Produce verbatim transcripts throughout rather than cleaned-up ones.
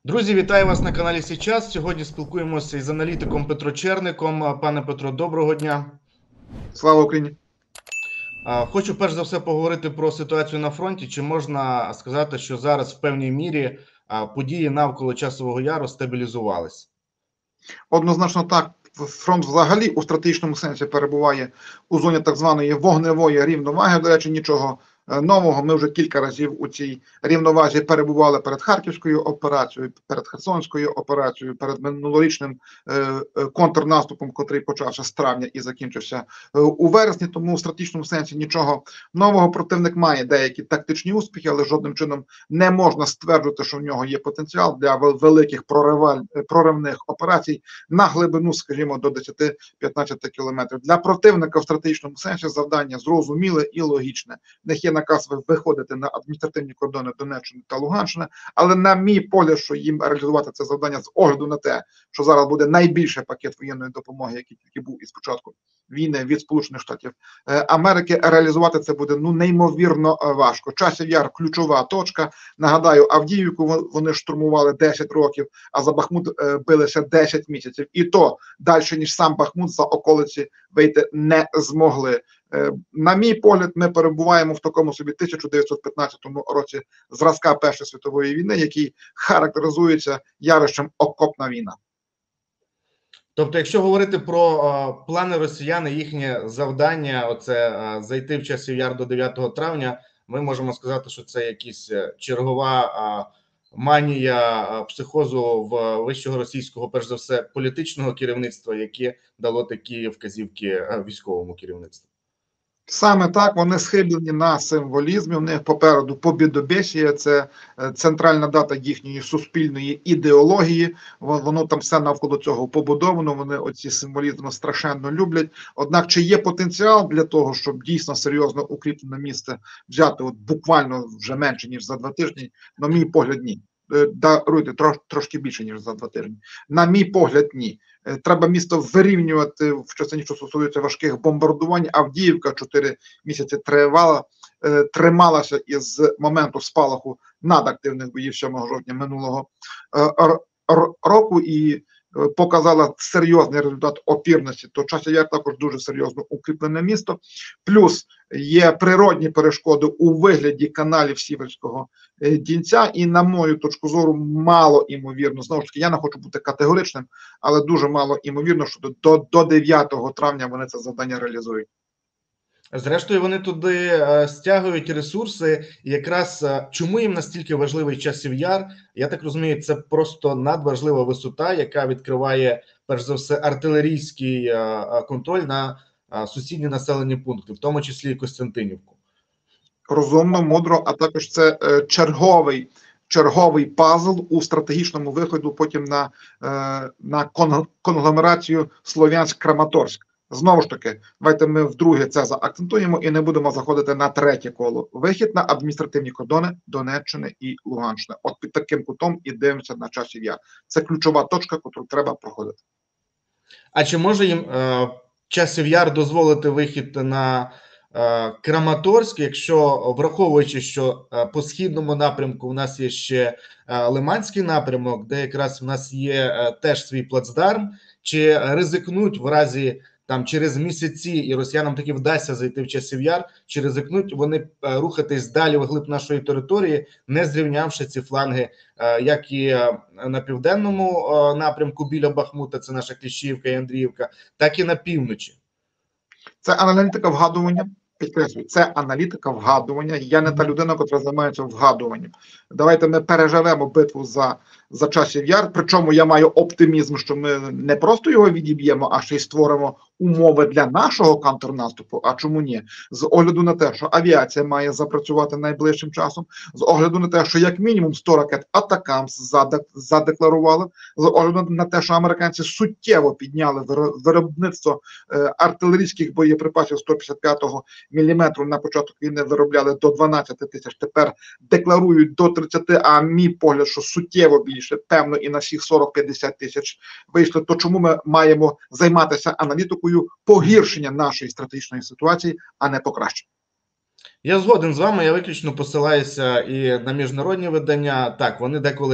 Друзі, вітаю вас на каналі Січас. Сьогодні спілкуємося із аналітиком Петро Черником. Пане Петро, доброго дня. Слава Україні. Хочу перш за все поговорити про ситуацію на фронті. Чи можна сказати, що зараз в певній мірі події навколо Часового Яру стабілізувалися? Однозначно так. Фронт взагалі у стратегічному сенсі перебуває у зоні так званої вогневої рівноваги. До речі, нічого нового. Ми вже кілька разів у цій рівновазі перебували перед Харківською операцією, перед Херсонською операцією, перед минулорічним е, контрнаступом, котрий почався з травня і закінчився е, у вересні. Тому в стратегічному сенсі нічого нового. Противник має деякі тактичні успіхи, але жодним чином не можна стверджувати, що в нього є потенціал для великих прориваль, проривних операцій на глибину, скажімо, до десяти-п'ятнадцяти кілометрів. Для противника в стратегічному сенсі завдання зрозуміле і логічне. В них є наказ виходити на адміністративні кордони Донеччини та Луганщини, але на мій погляд, що їм реалізувати це завдання з огляду на те, що зараз буде найбільший пакет воєнної допомоги, який тільки був із початку війни від Сполучених Штатів Америки, реалізувати це буде ну неймовірно важко. Часів Яр – ключова точка. Нагадаю, Авдіївку вони штурмували десять років, а за Бахмут билися десять місяців. І то далі, ніж сам Бахмут, за околиці вийти не змогли. На мій погляд, ми перебуваємо в такому собі тисяча дев'ятсот п'ятнадцятому році зразка Першої світової війни, який характеризується явищем окопна війна. Тобто, якщо говорити про о, плани росіян і їхнє завдання, оце о, зайти в Часів Яр до дев'ятого травня, ми можемо сказати, що це якась чергова о, манія о, психозу в вищого російського, перш за все, політичного керівництва, яке дало такі вказівки о, військовому керівництву. Саме так, вони схиблені на символізмі, у них попереду побєдобєсія, це центральна дата їхньої суспільної ідеології, воно там все навколо цього побудовано, вони оці символізми страшенно люблять. Однак, чи є потенціал для того, щоб дійсно серйозно укріплене місце взяти от буквально вже менше, ніж за два тижні, на мій погляд, ні. Даруйте, трош, трошки більше, ніж за два тижні. На мій погляд, ні. Треба місто вирівнювати в частині, що стосується важких бомбардувань. Авдіївка чотири місяці тривала, трималася із моменту спалаху надактивних боїв сьомого жовтня минулого року і показала серйозний результат опірності. То Часів Яр також дуже серйозно укріплене місто. Плюс є природні перешкоди у вигляді каналів Сіверського Дінця, і на мою точку зору мало імовірно, знову ж таки, я не хочу бути категоричним, але дуже мало імовірно, що до, до дев'ятого травня вони це завдання реалізують. Зрештою, вони туди е, стягують ресурси, і якраз е, чому їм настільки важливий Часів Яр, я так розумію, це просто надважлива висота, яка відкриває, перш за все, артилерійський е, контроль на е, сусідні населені пункти, в тому числі і Костянтинівку. Розумно, мудро, а також це е, черговий, черговий пазл у стратегічному виходу потім на, е, на кон, конгломерацію Слов'янськ-Краматорськ. Знову ж таки, давайте ми вдруге це заакцентуємо і не будемо заходити на третє коло. Вихід на адміністративні кордони Донеччини і Луганщини. От під таким кутом і дивимося на Часів Яр. Це ключова точка, яку треба проходити. А чи може їм е, Часів Яр дозволити вихід на е, Краматорськ, якщо враховуючи, що е, по східному напрямку в нас є ще е, Лиманський напрямок, де якраз в нас є е, теж свій плацдарм, чи ризикнуть в разі там через місяці, і росіянам таки вдасться зайти в Часів Яр, чи ризикнуть вони рухатись далі вглиб нашої території, не зрівнявши ці фланги, як і на південному напрямку біля Бахмута, це наша Кліщіївка і Андріївка, так і на півночі. Це аналітика вгадування. Підкреслюю, це аналітика вгадування. Я не та людина, яка займається вгадуванням. Давайте ми переживемо битву за, за Часів Яр. Причому я маю оптимізм, що ми не просто його відіб'ємо, а ще й створимо умови для нашого контрнаступу. А чому ні? З огляду на те, що авіація має запрацювати найближчим часом, з огляду на те, що як мінімум сто ракет Атакамс задекларували, з огляду на те, що американці суттєво підняли виробництво е, артилерійських боєприпасів сто п'ятдесят п'ятого міліметру на початок війни виробляли до дванадцяти тисяч, тепер декларують до тридцяти, а мій погляд, що суттєво більше, певно і на всіх сорок-п'ятдесят тисяч вийшли, то чому ми маємо займатися аналітикою погіршення нашої стратегічної ситуації, а не покращення? Я згоден з вами, я виключно посилаюся і на міжнародні видання. Так, вони деколи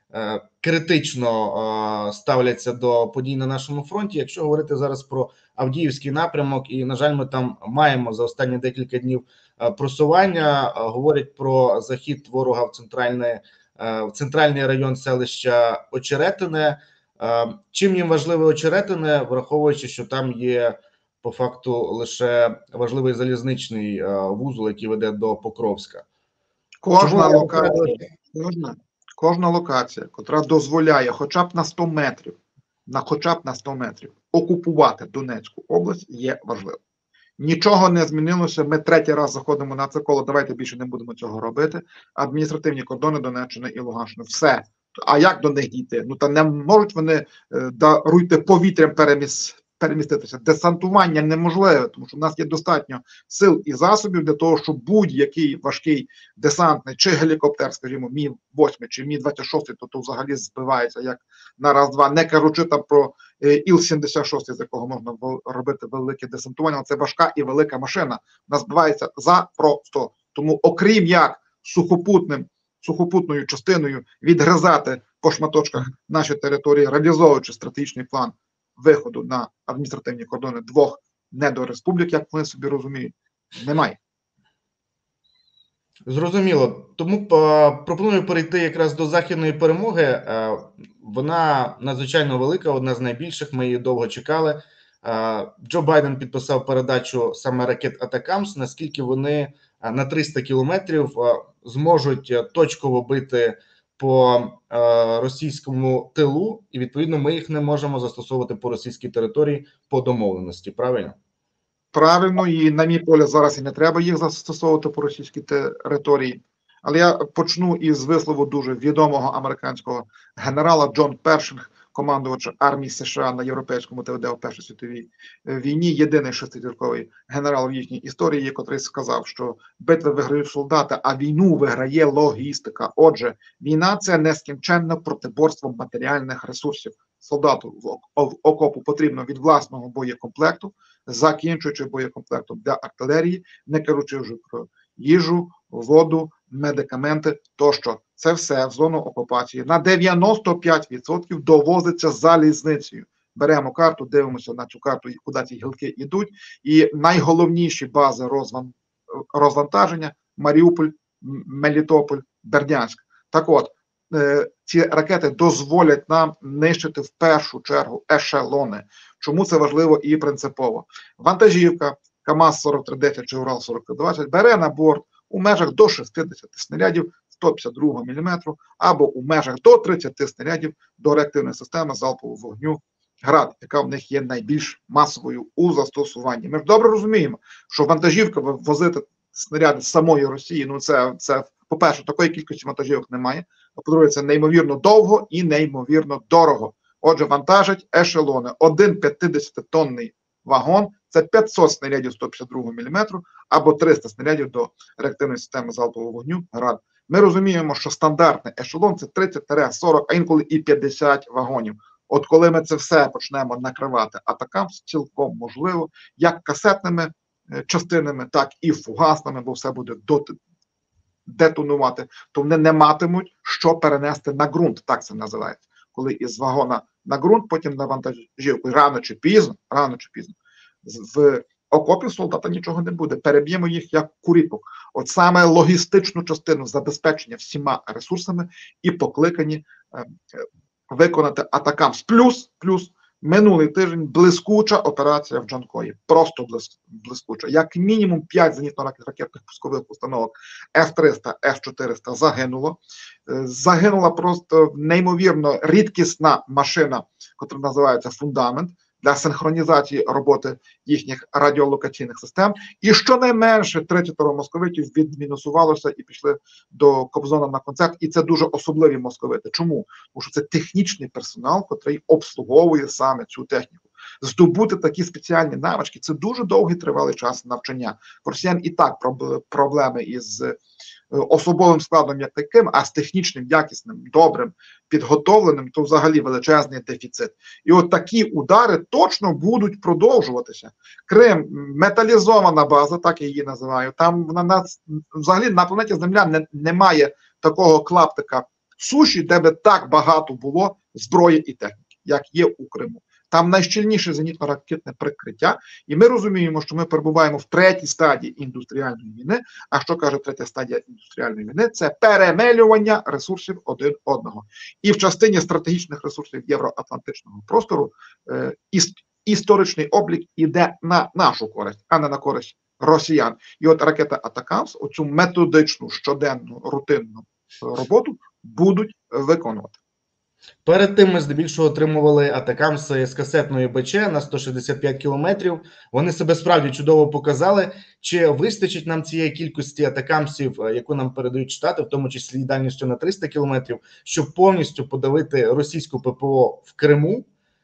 е, критично е, ставляться до подій на нашому фронті. Якщо говорити зараз про Авдіївський напрямок, і, на жаль, ми там маємо за останні декілька днів е, просування, е, говорять про захід ворога в центральне, е, в центральний район селища Очеретине. Е, чим їм важливе Очеретине, враховуючи, що там є по факту лише важливий залізничний е, вузол, який веде до Покровська. Кожна Чому? локація, кожна, кожна локація, котра дозволяє хоча б на сто метрів, на хоча б на сто метрів окупувати Донецьку область, є важливо. Нічого не змінилося, ми третій раз заходимо на це коло, давайте більше не будемо цього робити. Адміністративні кордони Донеччини і Луганщини, все. А як до них дійти? Ну, та не можуть вони, е, даруйте, повітрям переміс, переміститися. Десантування неможливе, тому що в нас є достатньо сил і засобів для того, щоб будь-який важкий десантний чи гелікоптер, скажімо, Мі вісім чи Мі двадцять шість, то, то взагалі збивається як на раз-два, не кажучи там про е, Іл сімдесят шість, з якого можна робити велике десантування, це важка і велика машина, вона збивається запросто. Тому окрім як сухопутним сухопутною частиною відгризати по шматочках наші території, реалізовуючи стратегічний план виходу на адміністративні кордони двох недореспублік, як вони собі розуміють, немає. Зрозуміло. Тому пропоную перейти якраз до західної перемоги. Вона надзвичайно велика, одна з найбільших, ми її довго чекали. Джо Байден підписав передачу саме ракет Атакамс, наскільки вони на триста кілометрів зможуть точково бити по російському тилу, і відповідно ми їх не можемо застосовувати по російській території по домовленості, правильно? Правильно, і на мій погляд зараз і не треба їх застосовувати по російській території. Але я почну із вислову дуже відомого американського генерала Джон Першинг, командувача армії США на європейському ТВД у Першій світовій війні, єдиний шестизірковий генерал в їхній історії, котрий сказав, що битви виграють солдати, а війну виграє логістика. Отже, війна – це нескінченне протиборство матеріальних ресурсів. Солдату в окопу потрібно від власного боєкомплекту, закінчуючи боєкомплектом для артилерії, не кажучи вже про їжу, воду, медикаменти тощо. Це все в зону окупації на дев'яносто п'ять відсотків довозиться залізницею. Беремо карту, дивимося на цю карту, куди ці гілки йдуть. І найголовніші бази розван... розвантаження – Маріуполь, Мелітополь, Бердянськ. Так от, е, ці ракети дозволять нам нищити в першу чергу ешелони. Чому це важливо і принципово? Вантажівка КАМАЗ сорок три десять чи Урал сорок три двадцять бере на борт у межах до шістдесят снарядів сто п'ятдесят другого міліметру або у межах до тридцяти снарядів до реактивної системи залпового вогню «Град», яка в них є найбільш масовою у застосуванні. Ми ж добре розуміємо, що вантажівка возити снаряди з самої Росії, ну це, це по-перше, такої кількості вантажівок немає, а по-друге, це неймовірно довго і неймовірно дорого. Отже, вантажать ешелони. Один п'ятдесятитонний вагон – це п'ятсот снарядів сто п'ятдесят другого міліметру або триста снарядів до реактивної системи залпового вогню «Град». Ми розуміємо, що стандартний ешелон – це тридцять сорок, а інколи і п'ятдесят вагонів. От коли ми це все почнемо накривати атакам, цілком можливо, як касетними частинами, так і фугасними, бо все буде доти, детонувати, то вони не матимуть що перенести на ґрунт, так це називається. Коли із вагона на ґрунт, потім на вантажівку. Рано чи пізно, рано чи пізно, в окопі солдата нічого не буде. Переб'ємо їх як куріпок. От саме логістичну частину забезпечення всіма ресурсами і покликані е, е, виконати атакамс. Плюс, плюс, минулий тиждень блискуча операція в Джанкої. Просто блиск, блискуча. Як мінімум п'ять зенітно-ракетних пускових установок С триста, С чотириста загинуло. Е, загинула просто неймовірно рідкісна машина, яка називається «Фундамент», для синхронізації роботи їхніх радіолокаційних систем. І щонайменше тридцять московитів відмінусувалося і пішли до Кобзона на концерт. І це дуже особливі московити. Чому? Тому що це технічний персонал, який обслуговує саме цю техніку. Здобути такі спеціальні навички – це дуже довгий тривалий час навчання. Росіян і так проблеми із особовим складом як таким, а з технічним, якісним, добрим, підготовленим, то взагалі величезний дефіцит. І от такі удари точно будуть продовжуватися. Крим – металізована база, так я її називаю. Там на нас, взагалі на планеті Земля не, немає такого клаптика суші, де би так багато було зброї і техніки, як є у Криму. Там найщільніше зенітно-ракетне прикриття, і ми розуміємо, що ми перебуваємо в третій стадії індустріальної війни. А що каже третя стадія індустріальної війни? Це перемелювання ресурсів один одного. І в частині стратегічних ресурсів євроатлантичного простору е, іс, історичний облік іде на нашу користь, а не на користь росіян. І от ракета Атакамс оцю методичну, щоденну, рутинну роботу будуть виконувати. Перед тим ми здебільшого отримували атакамси з касетної БЧ на сто шістдесят п'ять кілометрів. Вони себе справді чудово показали. Чи вистачить нам цієї кількості атакамсів, яку нам передають Штати, в тому числі і дальністю на триста кілометрів, щоб повністю подавити російську ППО в Криму,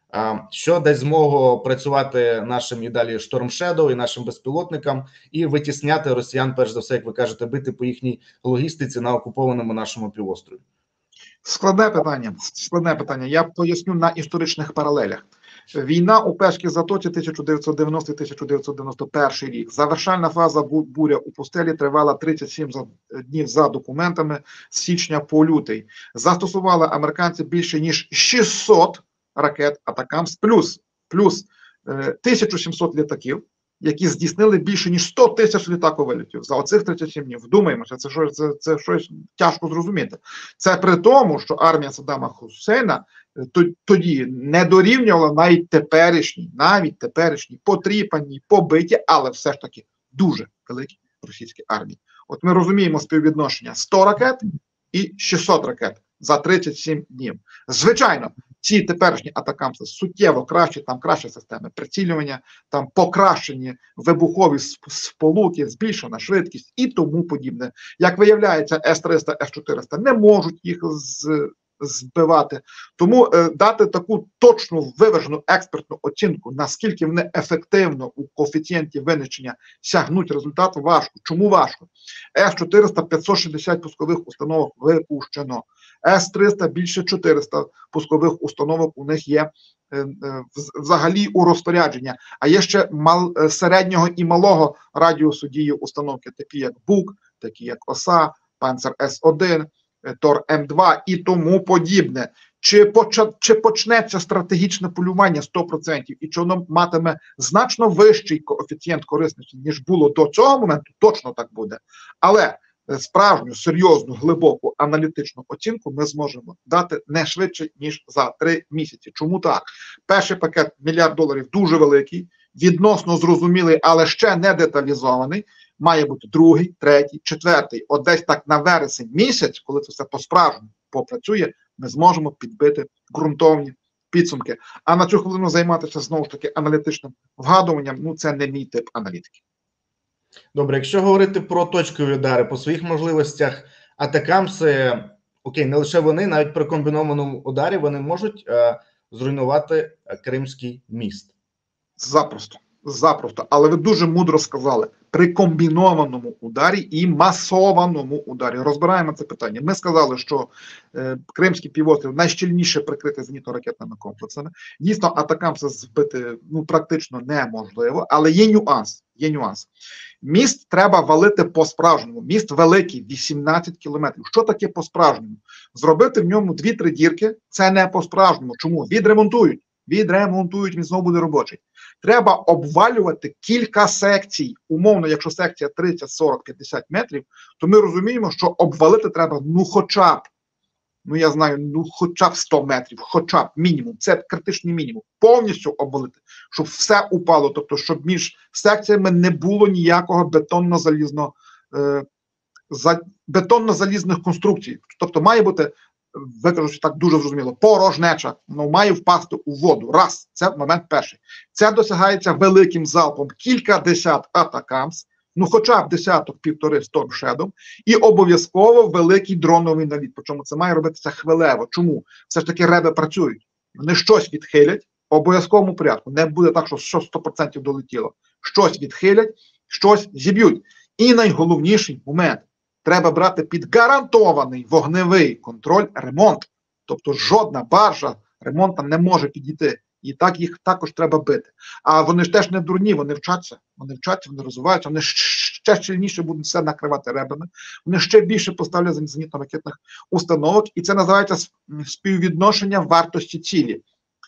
що дасть змогу працювати нашим і далі Storm Shadow і нашим безпілотникам і витісняти росіян, перш за все, як ви кажете, бити по їхній логістиці на окупованому нашому півострові? Складне питання. Складне питання. Я поясню на історичних паралелях. Війна у Перській затоці тисяча дев'ятсот дев'яностий - тисяча дев'ятсот дев'яносто перший рік. Завершальна фаза буря у пустелі тривала тридцять сім днів за документами з січня по лютий. Застосували американці більше ніж шістсот ракет Атакамс, плюс, плюс е, тисяча сімсот літаків, які здійснили більше ніж сто тисяч літаковильотів за оцих тридцять сім днів. Вдумаємося, це щось, це, це щось тяжко зрозуміти. Це при тому, що армія Саддама Хусейна тоді не дорівнювала навіть теперішній, навіть теперішній, потріпаній, побиті, але все ж таки дуже великій російській армії. От ми розуміємо співвідношення сто ракет і шістсот ракет за тридцять сім днів. Звичайно, ці теперішні атакамси суттєво кращі, там кращі системи прицілювання, там покращені вибухові сполуки, збільшена швидкість і тому подібне. Як виявляється, С триста, С чотириста не можуть їх з, збивати. Тому е, дати таку точну, виважену експертну оцінку, наскільки вони ефективно у коефіцієнті винищення сягнуть результату, важко. Чому важко? С чотириста п'ятсот шістдесят пускових установок випущено. С триста більше чотириста пускових установок у них є е, е, взагалі у розпорядження. А є ще мал, е, середнього і малого радіусу дії установки, такі як БУК, такі як ОСА, Панцер С один, е, Тор М два і тому подібне. Чи, поча, чи почнеться стратегічне полювання сто відсотків і чи воно матиме значно вищий коефіцієнт корисності, ніж було до цього моменту, точно так буде. Але справжню, серйозну, глибоку аналітичну оцінку ми зможемо дати не швидше, ніж за три місяці. Чому так? Перший пакет мільярд доларів дуже великий, відносно зрозумілий, але ще не деталізований. Має бути другий, третій, четвертий. От десь так на вересень місяць, коли це все по-справжньому попрацює, ми зможемо підбити ґрунтовні підсумки. А на цю хвилину займатися знову ж таки аналітичним вгадуванням, ну це не мій тип аналітики. Добре, якщо говорити про точкові удари по своїх можливостях, атакамси, окей, не лише вони, навіть при комбінованому ударі вони можуть е, зруйнувати Кримський міст. Запросто, запросто. Але ви дуже мудро сказали, при комбінованому ударі і масованому ударі. Розбираємо це питання. Ми сказали, що е, Кримський півострів найщільніше прикритий зенітно-ракетними комплексами. Дійсно, атакамси збити ну, практично неможливо, але є нюанс. Є нюанс. Міст треба валити по-справжньому. Міст великий, вісімнадцять кілометрів. Що таке по-справжньому? Зробити в ньому дві-три дірки – це не по-справжньому. Чому? Відремонтують. Відремонтують, він знову буде робочий. Треба обвалювати кілька секцій. Умовно, якщо секція тридцять, сорок, п'ятдесят метрів, то ми розуміємо, що обвалити треба, ну хоча б, ну я знаю, ну хоча б сто метрів, хоча б мінімум. Це критичний мінімум. Повністю обвалити, щоб все упало. Тобто, щоб між секціями не було ніякого бетонно-залізного, е, за, бетонно-залізних конструкцій. Тобто має бути, викажучи так дуже зрозуміло, порожнеча, ну, має впасти у воду. Раз, це момент перший. Це досягається великим залпом, кілька десят атакамс, ну хоча б десяток-півтори Storm Shadow, і обов'язково великий дроновий наліт. Причому це має робитися хвилево. Чому? Все ж таки реби працюють. Вони щось відхилять, в обов'язковому порядку. Не буде так, що сто відсотків долетіло. Щось відхилять, щось зіб'ють. І найголовніший момент. Треба брати під гарантований вогневий контроль ремонт. Тобто жодна баржа ремонтом не може підійти. І так їх також треба бити. А вони ж теж не дурні, вони вчаться. Вони вчаться, вони розвиваються, вони ще щільніше будуть все накривати ребами, вони ще більше поставлять зенітно-ракетних установок, і це називається співвідношення вартості цілі.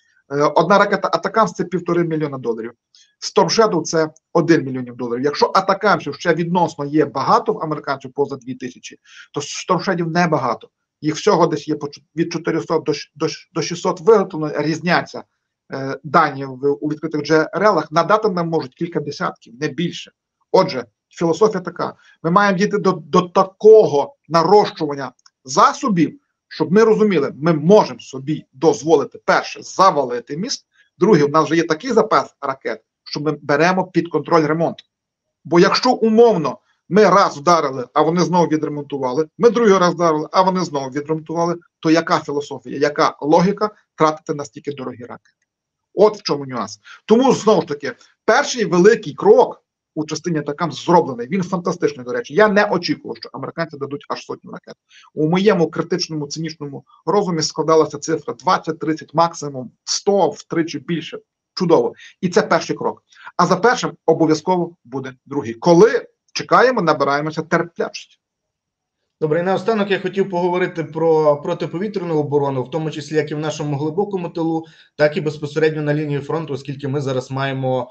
Одна ракета Атакамс – це півтори мільйона доларів. Storm Shadow – це один мільйон доларів. Якщо Атакамсів ще відносно є багато в американців, поза дві тисячі, то Storm Shadow небагато. Їх всього десь є від чотирьохсот до шістсот виготовлено, різняться е, дані в, у відкритих джерелах, надати нам можуть кілька десятків, не більше. Отже, філософія така, ми маємо дійти до, до такого нарощування засобів, щоб ми розуміли, ми можемо собі дозволити, перше, завалити міст, друге, у нас вже є такий запас ракет, що ми беремо під контроль ремонт. Бо якщо умовно ми раз вдарили, а вони знову відремонтували, ми другий раз вдарили, а вони знову відремонтували, то яка філософія, яка логіка тратити настільки дорогі ракети? От в чому нюанс. Тому, знову ж таки, перший великий крок у частині Атакамс зроблений, він фантастичний, до речі. Я не очікував, що американці дадуть аж сотню ракет. У моєму критичному, цинічному розумі складалася цифра двадцять, тридцять, максимум сто, втричі більше. Чудово. І це перший крок. А за першим обов'язково буде другий. Коли чекаємо, набираємося терплячості. Добре, і наостанок я хотів поговорити про протиповітряну оборону, в тому числі як і в нашому глибокому тилу, так і безпосередньо на лінії фронту, оскільки ми зараз маємо,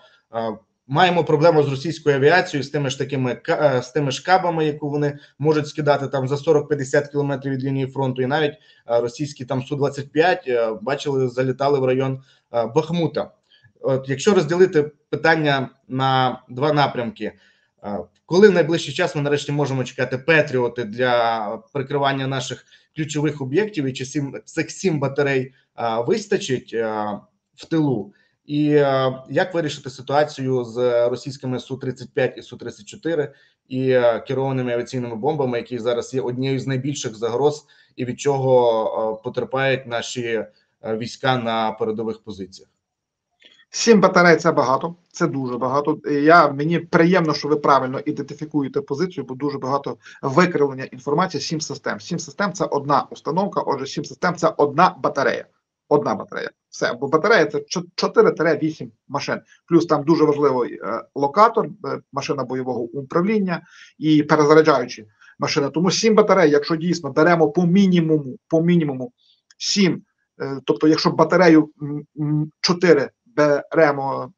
маємо проблему з російською авіацією, з тими ж такими з тими ж кабами, яку вони можуть скидати там за сорок-п'ятдесят кілометрів від лінії фронту, і навіть російські там Су двадцять п'ять, бачили, залітали в район Бахмута. От, якщо розділити питання на два напрямки, коли в найближчий час ми нарешті можемо чекати Петріоти для прикривання наших ключових об'єктів, і чи сім, цих сім батарей а, вистачить а, в тилу? І а, як вирішити ситуацію з російськими Су тридцять п'ять і Су тридцять чотири і а, керованими авіаційними бомбами, які зараз є однією з найбільших загроз, і від чого а, потерпають наші а, війська на передових позиціях? Сім батарей – це багато, це дуже багато. Я, мені приємно, що ви правильно ідентифікуєте позицію, бо дуже багато викривлення інформації. Сім систем. Сім систем – це одна установка, отже, сім систем – це одна батарея. Одна батарея. Все, бо батарея – це чотири-вісім машин. Плюс там дуже важливий е, локатор, е, машина бойового управління і перезаряджаючі машини. Тому сім батарей, якщо дійсно беремо по мінімуму, по мінімуму сім, е, тобто якщо батарею чотири беремо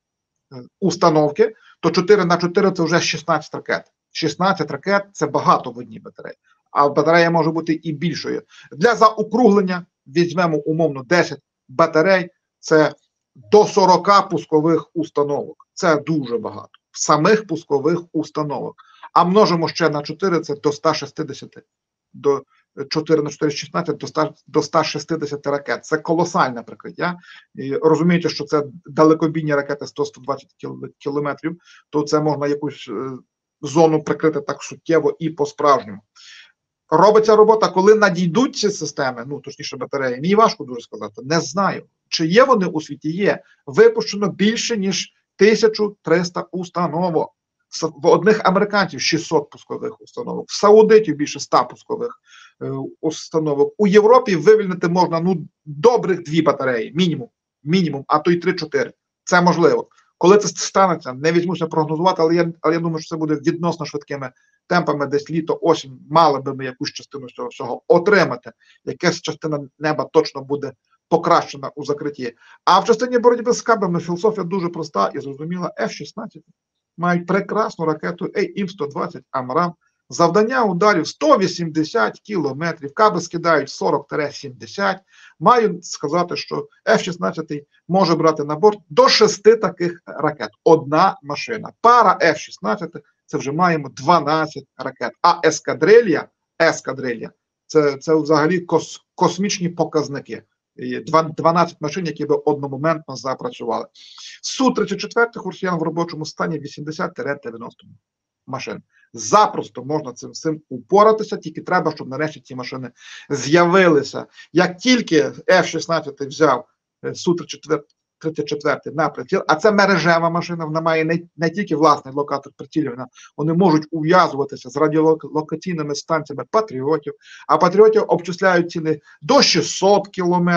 установки, то чотири на чотири це вже шістнадцять ракет. шістнадцять ракет – це багато в одній батареї. А батарея може бути і більшою. Для заокруглення візьмемо умовно десять батарей, це до сорока пускових установок. Це дуже багато. Самих пускових установок. А множимо ще на чотири, це до ста шістдесяти. До чотири на чотири – шістнадцять, до ста, до ста шістдесяти ракет. Це колосальне прикриття. І розумієте, що це далекобійні ракети сто-сто двадцять кілометрів, то це можна якусь е, зону прикрити так суттєво і по-справжньому. Робиться робота, коли надійдуть ці системи, ну, точніше батареї, мені важко дуже сказати, не знаю. Чи є вони у світі? Є. Випущено більше, ніж тисяча триста установок. В одних американців шістсот пускових установок, в саудитів більше ста пускових е, установок. У Європі вивільнити можна ну добрих дві батареї, мінімум, мінімум, а то й три-чотири. Це можливо. Коли це станеться, не візьмуся прогнозувати, але я, але я думаю, що це буде відносно швидкими темпами, десь літо, осінь, мали би ми якусь частину цього всього отримати. Якась частина неба точно буде покращена у закритті. А в частині боротьби з кабами філософія дуже проста і зрозуміла. Еф шістнадцять мають прекрасну ракету Ей Ім сто двадцять Амрам. Завдання ударів сто вісімдесят кілометрів, каби скидають сорок-сімдесят. Маю сказати, що Еф шістнадцять може брати на борт до шести таких ракет. Одна машина. Пара Еф шістнадцять – це вже маємо дванадцять ракет. А ескадрилья, ескадрилья – це, це взагалі кос, космічні показники. дванадцять машин, які би одномоментно запрацювали. Су тридцять чотири у росіян в робочому стані вісімдесят-дев'яносто машин. Запросто можна цим всім упоратися, тільки треба, щоб нарешті ці машини з'явилися. Як тільки Еф шістнадцять взяв Су тридцять чотири на приціл, а це мережева машина, вона має не, не тільки власний локатор прицілювання, вони можуть ув'язуватися з радіолокаційними станціями патріотів, а патріотів обчисляють ціни до шістсот кілометрів.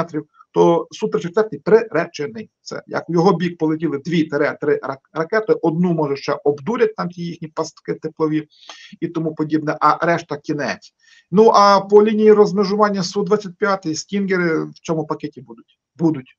то Су тридцять четвертий приречений. Це як в його бік полетіли дві-три ракети, одну може ще обдурять там ті їхні пастки теплові і тому подібне, а решта кінець. Ну а по лінії розмежування Су двадцять п'ять стінгери в цьому пакеті будуть. Будуть.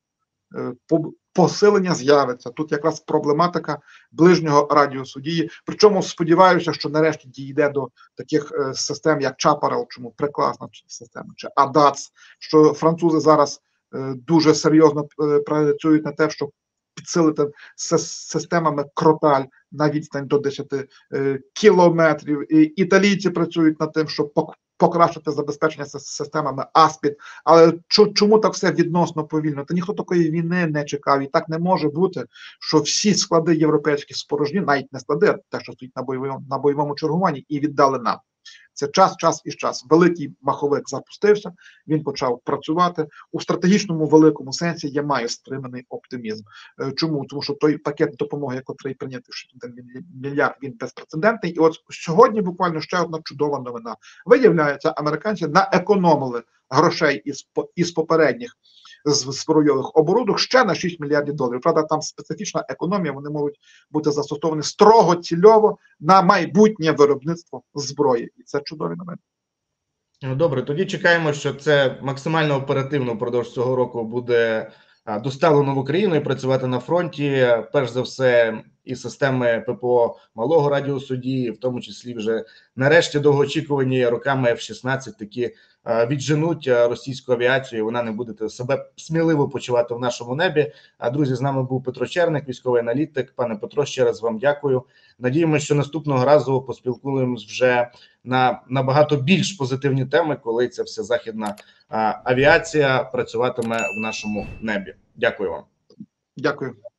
Посилення з'явиться. Тут якраз проблематика ближнього радіусу дії. Причому сподіваюся, що нарешті дійде до таких е, систем, як Чапарел, чому прекрасна система, чи Адац, що французи зараз е, дуже серйозно е, працюють на те, щоб підсилити системами Кроталь на відстань до десяти е, кілометрів. І італійці працюють над тим, щоб покращити забезпечення системами Аспід. Але чому так все відносно повільно? Та ніхто такої війни не чекав. І так не може бути, що всі склади європейські спорожні, навіть не склади, а те, що стоїть на бойовому, на бойовому чергуванні, і віддали нам. Це час, час і час. Великий маховик запустився, він почав працювати. У стратегічному великому сенсі я маю стриманий оптимізм. Чому? Тому що той пакет допомоги, який прийнятий мільярд, він безпрецедентний. І от сьогодні буквально ще одна чудова новина. Виявляється, американці наекономили грошей із, із попередніх збройових оборудок ще на шість мільярдів доларів. Правда, там специфічна економія, вони можуть бути застосовані строго цільово на майбутнє виробництво зброї. І це чудові новини. Добре, тоді чекаємо, що це максимально оперативно впродовж цього року буде доставлено в Україну і працювати на фронті. Перш за все, і системи ППО малого радіусу дії, в тому числі вже нарешті довгоочікувані роками еф шістнадцять такі відженуть російську авіацію, і вона не буде себе сміливо почувати в нашому небі. А друзі, з нами був Петро Черник, військовий аналітик. Пане Петро, ще раз вам дякую. Надіємося, що наступного разу поспілкуємось вже на набагато більш позитивні теми, коли ця вся західна а, авіація працюватиме в нашому небі. Дякую вам. Дякую.